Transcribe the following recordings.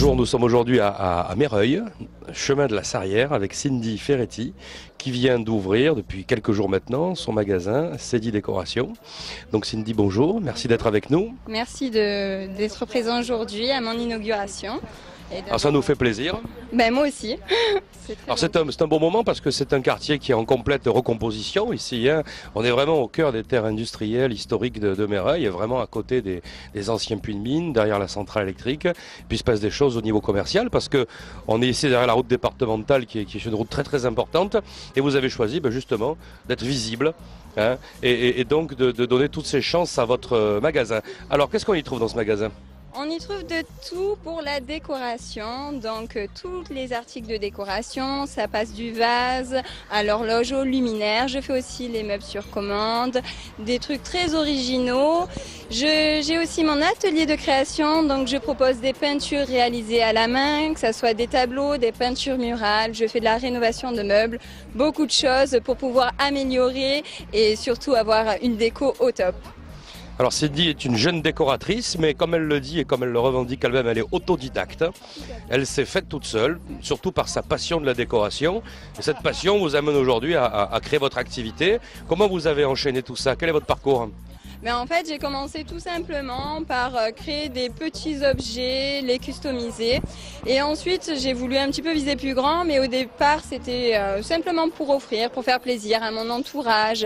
Bonjour, nous sommes aujourd'hui à Méreuil, chemin de la Sarrière, avec Cindy Ferretti, qui vient d'ouvrir depuis quelques jours maintenant son magasin Cedi Décoration. Donc Cindy, bonjour, merci d'être avec nous. Merci d'être présent aujourd'hui à mon inauguration. Alors ça nous fait plaisir. Ben, moi aussi. Alors c'est un bon moment parce que c'est un quartier qui est en complète recomposition ici. Hein. On est vraiment au cœur des terres industrielles historiques de Méreuil, et vraiment à côté des anciens puits de mine, derrière la centrale électrique. Puis il se passe des choses au niveau commercial parce que on est ici derrière la route départementale qui est une route très très importante. Et vous avez choisi justement d'être visible. Hein, et donc de donner toutes ces chances à votre magasin. Alors qu'est-ce qu'on y trouve dans ce magasin ? On y trouve de tout pour la décoration, donc tous les articles de décoration, ça passe du vase à l'horloge au luminaire. Je fais aussi les meubles sur commande, des trucs très originaux. J'ai aussi mon atelier de création, donc je propose des peintures réalisées à la main, que ce soit des tableaux, des peintures murales. Je fais de la rénovation de meubles, beaucoup de choses pour pouvoir améliorer et surtout avoir une déco au top. Alors Cindy est une jeune décoratrice, mais comme elle le dit et comme elle le revendique elle-même, elle est autodidacte. Elle s'est faite toute seule, surtout par sa passion de la décoration. Et cette passion vous amène aujourd'hui à créer votre activité. Comment vous avez enchaîné tout ça? Quel est votre parcours? Mais en fait, j'ai commencé tout simplement par créer des petits objets, les customiser. Et ensuite, j'ai voulu un petit peu viser plus grand, mais au départ, c'était simplement pour offrir, pour faire plaisir à mon entourage.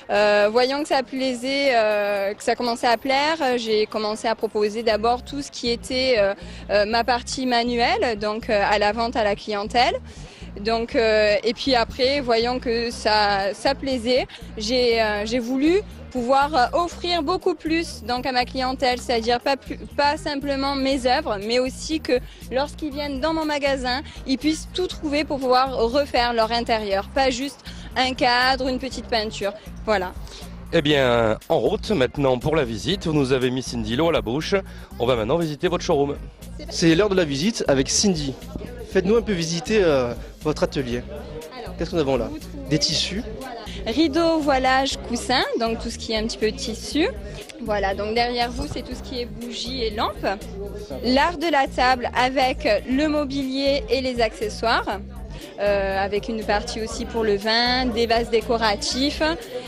Voyant que ça plaisait, que ça commençait à plaire, j'ai commencé à proposer d'abord tout ce qui était ma partie manuelle, donc à la vente à la clientèle. Donc, et puis après, voyant que ça plaisait, j'ai voulu pouvoir offrir beaucoup plus donc à ma clientèle, c'est-à-dire pas simplement mes œuvres, mais aussi que lorsqu'ils viennent dans mon magasin, ils puissent tout trouver pour pouvoir refaire leur intérieur, pas juste un cadre, une petite peinture. Voilà. Eh bien, en route maintenant pour la visite, vous nous avez mis Cindy l'eau à la bouche. On va maintenant visiter votre showroom. C'est l'heure de la visite avec Cindy. Faites-nous un peu visiter votre atelier. Qu'est-ce que nous avons là? Des tissus. Rideaux, voilage, coussins, donc tout ce qui est un petit peu tissu. Voilà, donc derrière vous, c'est tout ce qui est bougies et lampes. L'art de la table avec le mobilier et les accessoires. Avec une partie aussi pour le vin, des vases décoratifs.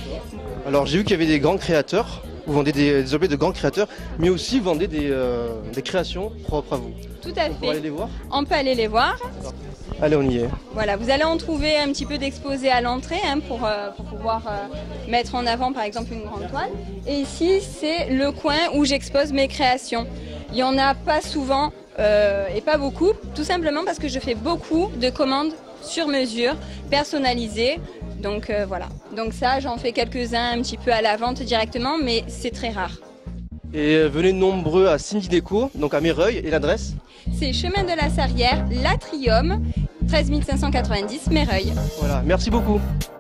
Alors j'ai vu qu'il y avait des grands créateurs. Vous vendez des objets de grands créateurs, mais aussi vous vendez des créations propres à vous. Tout à fait. On peut aller les voir? On peut aller les voir. Allez, on y est. Voilà, vous allez en trouver un petit peu d'exposés à l'entrée pour pouvoir mettre en avant par exemple une grande toile. Et ici, c'est le coin où j'expose mes créations. Il n'y en a pas souvent et pas beaucoup, tout simplement parce que je fais beaucoup de commandes sur mesure, personnalisées. Donc voilà, donc ça j'en fais quelques-uns un petit peu à la vente directement, mais c'est très rare. Et venez nombreux à Cindy Déco, donc à Méreuil, et l'adresse? C'est chemin de la Sarrière, l'Atrium, 13 590 Méreuil. Voilà, merci beaucoup.